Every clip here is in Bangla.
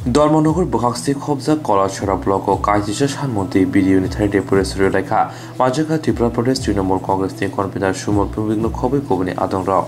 ধর্মনগর বহাগসি খবজা কলাছড়া ব্লক ও কাইচিসা সানমন্ত্রী বিডিও নিথারি ডেপুটেশন রেখা মাঝাকা ত্রিপুরা প্রদেশ তৃণমূল কংগ্রেসनि কনভেনার সুমন বিঘ্ন খবর কবনি আদং রাও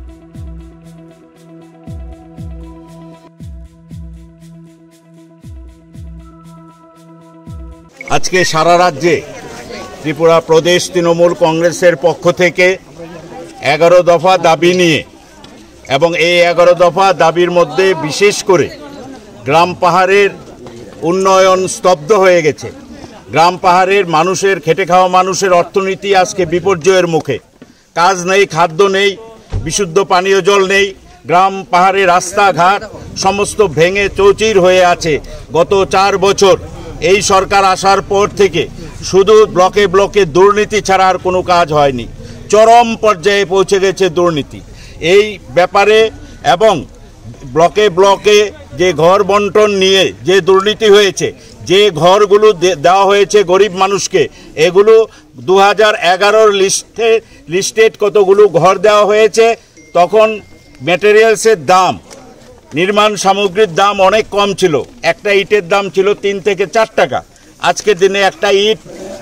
আজকে সারা রাজ্যে ত্রিপুরা প্রদেশ তৃণমূল কংগ্রেসের পক্ষ থেকে 11 দফা দাবি নিয়ে এবং এই 11 দফা দাবির মধ্যে বিশেষ করে গ্রাম পাহাড়ের উন্নয়ন স্তব্ধ হয়ে গেছে। গ্রাম পাহাড়ের মানুষের খেটে খাওয়া মানুষের অর্থনীতি আজকে বিপর্যয়ের মুখে। কাজ নেই, খাদ্য নেই, বিশুদ্ধ পানীয় জল নেই। গ্রাম পাহাড়ের রাস্তাঘাট সমস্ত ভেঙে চৌচির হয়ে আছে। গত 4 বছর এই সরকার আসার পর থেকে শুধু ব্লকে ব্লকে দুর্নীতি ছাড়া আর কোনো কাজ হয়নি। চরম পর্যায়ে পৌঁছে গেছে দুর্নীতি এই ব্যাপারে, এবং ব্লকে ব্লকে যে ঘর বন্টন নিয়ে যে দুর্নীতি হয়েছে, যে ঘরগুলো দেওয়া হয়েছে গরিব মানুষকে, এগুলো 2011 লিস্টেড কতগুলো ঘর দেওয়া হয়েছে। তখন ম্যাটেরিয়ালসের দাম, নির্মাণ সামগ্রীর দাম অনেক কম ছিল। একটা ইটের দাম ছিল 3 থেকে 4 টাকা। আজকের দিনে একটা ইট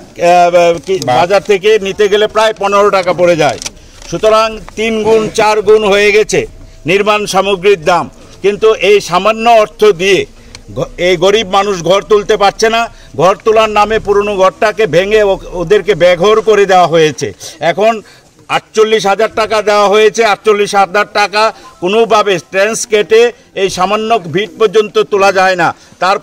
বাজার থেকে নিতে গেলে প্রায় 15 টাকা পড়ে যায়। সুতরাং 3 গুণ 4 গুণ হয়ে গেছে নির্মাণ সামগ্রীর দাম। কিন্তু এই সামান্য অর্থ দিয়ে এই গরিব মানুষ ঘর তুলতে পারছে না। ঘর তোলার নামে পুরনো ঘরটাকে ভেঙে ওদেরকে বেঘর করে দেওয়া হয়েছে। এখন 48,000 টাকা দেওয়া হয়েছে। 48,000 টাকা কোনোভাবে ট্রেন্স কেটে এই সামান্য ভিট পর্যন্ত তোলা যায় না।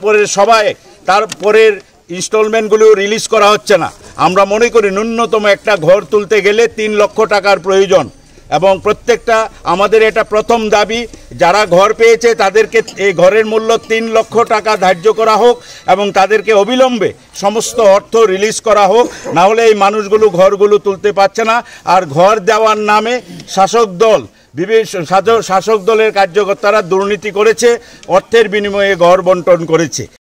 তারপরের ইনস্টলমেন্টগুলো রিলিজ করা হচ্ছে না। আমরা মনে করি ন্যূনতম একটা ঘর তুলতে গেলে 3 লক্ষ টাকার প্রয়োজন, এবং প্রত্যেকটা আমাদের এটা প্রথম দাবি, যারা ঘর পেয়েছে তাদেরকে এই ঘরের মূল্য 3 লক্ষ টাকা ধার্য করা হোক এবং তাদেরকে অবিলম্বে সমস্ত অর্থ রিলিজ করা হোক। না হলে এই মানুষগুলো ঘরগুলো তুলতে পারছে না। আর ঘর দেওয়ার নামে শাসক দলের কার্যকর্তারা দুর্নীতি করেছে, অর্থের বিনিময়ে ঘর বন্টন করেছে।